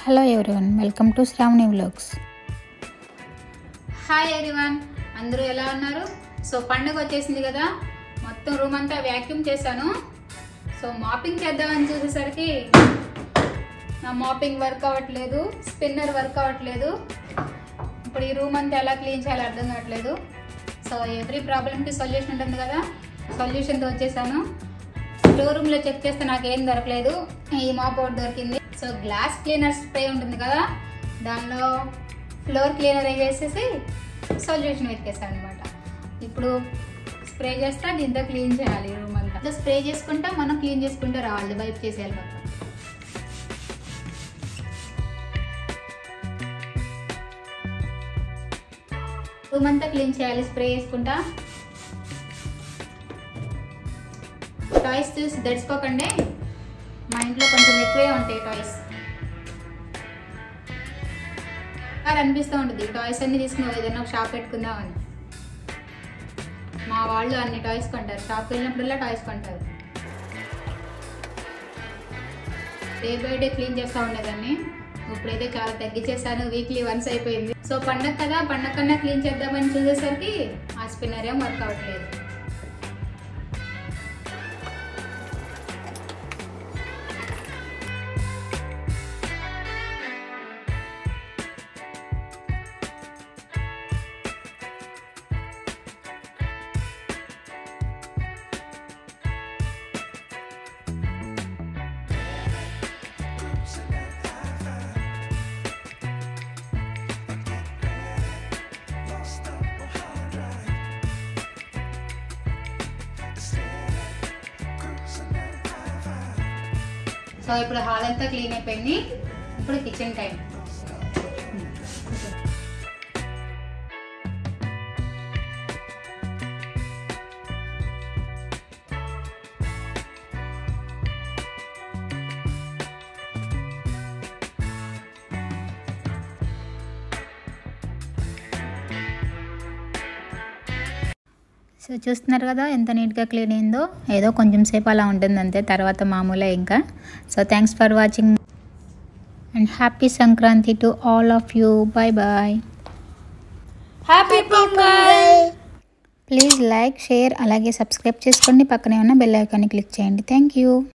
Hello everyone, welcome to Shravani vlogs. Hi everyone, అందరూ ఎలా ఉన్నారు? సో పండుగ వచ్చేసింది కదా, మొత్తం రూమ్ అంతా వ్యాక్యూమ్ చేశాను. సో మాపింగ్ చేద్దామని చూసేసరికి నా మాపింగ్ వర్క్ అవ్వట్లేదు, స్పిన్నర్ వర్క్ అవ్వట్లేదు. ఇప్పుడు ఈ రూమ్ అంతా ఎలా క్లీన్ చేయాలో అర్థం కావట్లేదు. సో ఎవ్రీ ప్రాబ్లమ్కి సొల్యూషన్ ఉంటుంది కదా, సొల్యూషన్తో వచ్చేసాను. స్టోర్ రూమ్లో చెక్ చేస్తే నాకేం దొరకలేదు, ఈ మాప్ ఒకటి దొరికింది. సో గ్లాస్ క్లీనర్ స్ప్రే ఉంటుంది కదా, దానిలో ఫ్లోర్ క్లీనర్ వేసేసి సొల్యూషన్ వెతికేస్తాను అనమాట. ఇప్పుడు స్ప్రే చేస్తా, దీంతో క్లీన్ చేయాలి రూమ్ అంతా. స్ప్రే చేసుకుంటా మనం క్లీన్ చేసుకుంటూ రావాలి, వైప్ చేసేయాలి మొత్తం. రూమ్ అంతా క్లీన్ చేయాలి స్ప్రే చేసుకుంటా. టాయ్స్ చూసి దడుచుకోకండి, మా ఇంట్లో కొంచెం ఎక్కువే ఉంటాయి టాయ్స్. అది అనిపిస్తూ ఉంటుంది టాయ్స్ అన్ని తీసుకుని ఏదైనా ఒక షాప్ పెట్టుకుందామని. మా వాళ్ళు అన్ని టాయ్స్ కొంటారు, షాప్కి వెళ్ళినప్పుడల్లా టాయ్స్ కొంటారు. డే బై డే క్లీన్ చేస్తూ ఉండేదాన్ని, ఇప్పుడైతే చాలా తగ్గించేసాను, వీక్లీ వన్స్ అయిపోయింది. సో పండగ కదా, పండగ కన్నా క్లీన్ చేద్దామని చూసేసరికి ఆ స్పిన్నర్ ఏం వర్క్ అవ్వట్లేదు. సో ఇప్పుడు హాల్ అంతా క్లీన్ అయిపోయింది, ఇప్పుడు కిచెన్ టైం. సో చూస్తున్నారు కదా ఎంత నీట్గా క్లీన్ అయిందో. ఏదో కొంచెం సేపు అలా ఉంటుంది అంతే, తర్వాత మామూలే ఇంకా. So thanks for watching and happy Sankranti to all of you. Bye bye, happy Pongal. Please like, share, అలాగే సబ్స్క్రైబ్ చేసుకోండి. పక్కనే ఉన్న బెల్ ఐకాన్ని క్లిక్ చేయండి. Thank you.